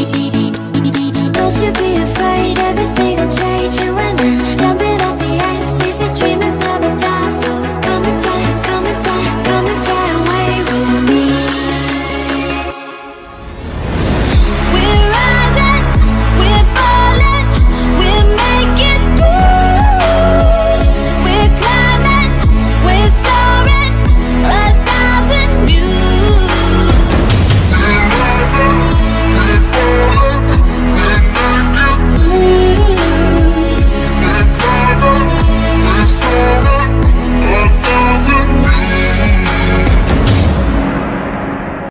Don't you be afraid, everything will change. You and I, jump in